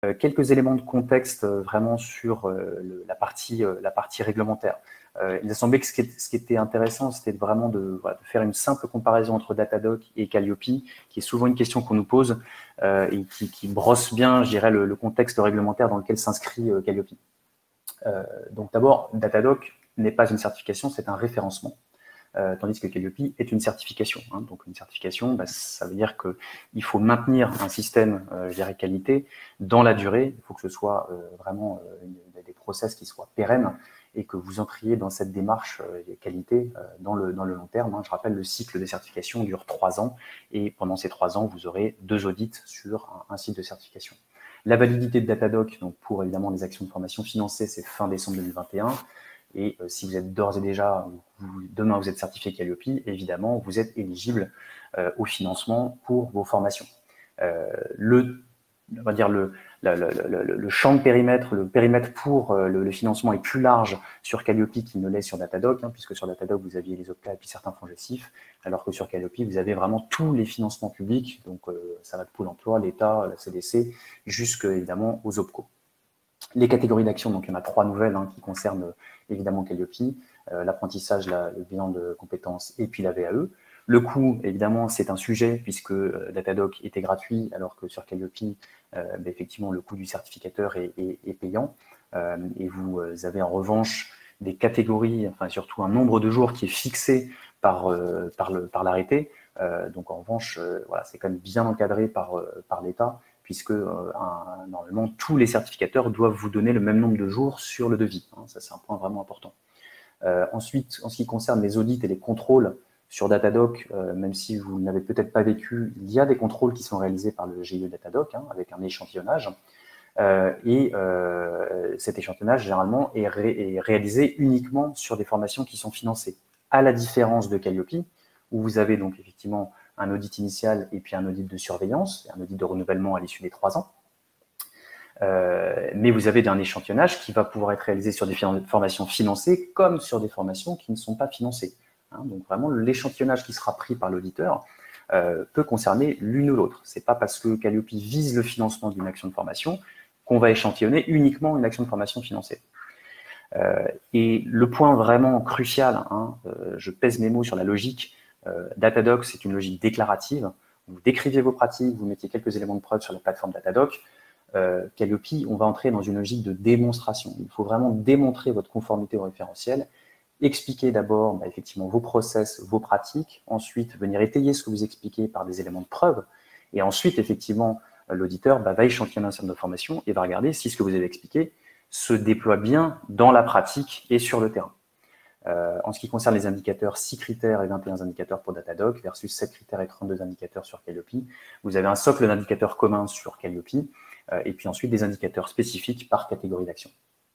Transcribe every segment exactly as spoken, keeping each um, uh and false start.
Euh, quelques éléments de contexte euh, vraiment sur euh, le, la, partie, euh, la partie réglementaire. Euh, il a semblé que ce qui, est, ce qui était intéressant, c'était vraiment de, voilà, de faire une simple comparaison entre Datadoc et Calliope, qui est souvent une question qu'on nous pose euh, et qui, qui brosse bien, je dirais, le, le contexte réglementaire dans lequel s'inscrit euh, Calliope. Euh, donc d'abord, Datadoc n'est pas une certification, c'est un référencement. Euh, tandis que Calliope est une certification. Hein. Donc une certification, bah, ça veut dire qu'il faut maintenir un système, euh, je dirais, qualité dans la durée. Il faut que ce soit euh, vraiment euh, une, des process qui soient pérennes et que vous entriez dans cette démarche euh, qualité euh, dans, le, dans le long terme. Hein. Je rappelle, le cycle de certification dure trois ans et pendant ces trois ans, vous aurez deux audits sur un, un site de certification. La validité de Datadoc, donc pour évidemment les actions de formation financées, c'est fin décembre deux mille vingt et un. Et euh, si vous êtes d'ores et déjà, vous, demain vous êtes certifié Calliope, évidemment, vous êtes éligible euh, au financement pour vos formations. Euh, le, on va dire le, le, le, le, le champ de périmètre, le périmètre pour euh, le, le financement est plus large sur Calliope qu'il ne l'est sur Datadoc, hein, puisque sur Datadoc, vous aviez les O P C A et puis certains fonds gestifs, alors que sur Calliope, vous avez vraiment tous les financements publics, donc euh, ça va de Pôle emploi, l'État, la C D C, jusque évidemment aux O P C O. Les catégories d'actions, donc il y en a trois nouvelles hein, qui concernent euh, évidemment Calliope, euh, l'apprentissage, le bilan de compétences et puis la V A E. Le coût, évidemment, c'est un sujet puisque euh, Datadoc était gratuit alors que sur Calliope, euh, bah, effectivement, le coût du certificateur est, est, est payant. Euh, et vous avez en revanche des catégories, enfin surtout un nombre de jours qui est fixé par, euh, par, le, par l'arrêté. Euh, donc en revanche, euh, voilà, c'est quand même bien encadré par, euh, par l'État, puisque euh, un, normalement tous les certificateurs doivent vous donner le même nombre de jours sur le devis. Hein, ça, c'est un point vraiment important. Euh, ensuite, en ce qui concerne les audits et les contrôles sur Datadoc, euh, même si vous n'avez peut-être pas vécu, il y a des contrôles qui sont réalisés par le G I E Datadoc, hein, avec un échantillonnage. Euh, et euh, cet échantillonnage, généralement, est, ré est réalisé uniquement sur des formations qui sont financées, à la différence de Calliope, où vous avez donc effectivement un audit initial et puis un audit de surveillance, un audit de renouvellement à l'issue des trois ans. Euh, mais vous avez un échantillonnage qui va pouvoir être réalisé sur des formations financées comme sur des formations qui ne sont pas financées. Hein, donc vraiment, l'échantillonnage qui sera pris par l'auditeur euh, peut concerner l'une ou l'autre. Ce n'est pas parce que Calliope vise le financement d'une action de formation qu'on va échantillonner uniquement une action de formation financée. Euh, et le point vraiment crucial, hein, euh, je pèse mes mots sur la logique, euh, Datadoc, c'est une logique déclarative. Vous décrivez vos pratiques, vous mettez quelques éléments de preuve sur la plateforme Datadoc. Euh, Calliope, on va entrer dans une logique de démonstration. Il faut vraiment démontrer votre conformité au référentiel, expliquer d'abord bah, effectivement vos process, vos pratiques, ensuite venir étayer ce que vous expliquez par des éléments de preuve, et ensuite effectivement l'auditeur bah, va échantillonner un certain nombre de formations et va regarder si ce que vous avez expliqué se déploie bien dans la pratique et sur le terrain. Euh, en ce qui concerne les indicateurs, six critères et vingt et un indicateurs pour Datadoc versus sept critères et trente-deux indicateurs sur Calliope. Vous avez un socle d'indicateurs communs sur Calliope euh, et puis ensuite des indicateurs spécifiques par catégorie d'action.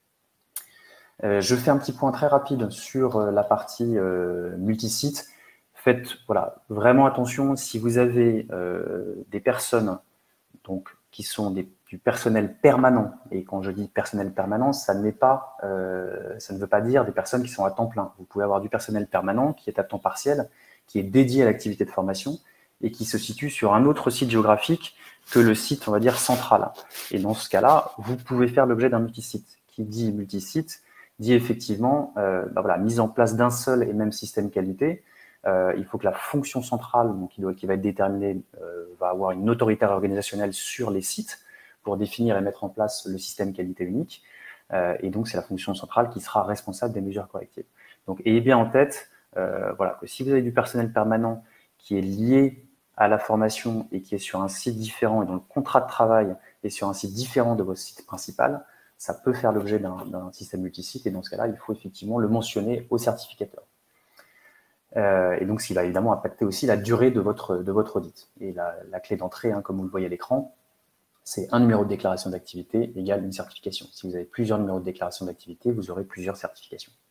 Euh, je fais un petit point très rapide sur euh, la partie euh, multisite. Faites voilà, vraiment attention si vous avez euh, des personnes donc, qui sont des, du personnel permanent. Et quand je dis personnel permanent, ça n'est pas, euh, ça ne veut pas dire des personnes qui sont à temps plein. Vous pouvez avoir du personnel permanent qui est à temps partiel, qui est dédié à l'activité de formation et qui se situe sur un autre site géographique que le site, on va dire, central. Et dans ce cas-là, vous pouvez faire l'objet d'un multisite. Qui dit multisite dit effectivement euh, ben voilà, mise en place d'un seul et même système qualité. Euh, il faut que la fonction centrale, donc, qui, doit, qui va être déterminée, euh, va avoir une autorité organisationnelle sur les sites pour définir et mettre en place le système qualité unique. Euh, et donc, c'est la fonction centrale qui sera responsable des mesures correctives. Donc, ayez bien en tête euh, voilà, que si vous avez du personnel permanent qui est lié à la formation et qui est sur un site différent et dont le contrat de travail est sur un site différent de votre site principal, ça peut faire l'objet d'un système multisite. Et dans ce cas-là, il faut effectivement le mentionner au certificateur. Euh, et donc, ce qui va évidemment impacter aussi la durée de votre, de votre audit. Et la, la clé d'entrée, hein, comme vous le voyez à l'écran, c'est un numéro de déclaration d'activité égale une certification. Si vous avez plusieurs numéros de déclaration d'activité, vous aurez plusieurs certifications.